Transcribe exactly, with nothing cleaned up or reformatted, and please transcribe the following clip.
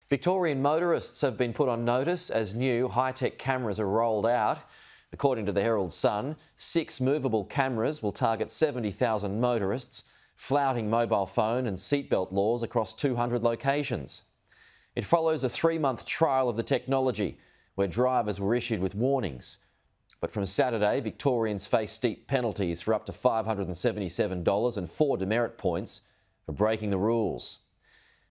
Victorian motorists have been put on notice as new high-tech cameras are rolled out. According to the Herald Sun, six movable cameras will target seventy thousand motorists, flouting mobile phone and seatbelt laws across two hundred locations. It follows a three-month trial of the technology, where drivers were issued with warnings. But from Saturday, Victorians face steep penalties for up to five hundred seventy-seven dollars and four demerit points for breaking the rules.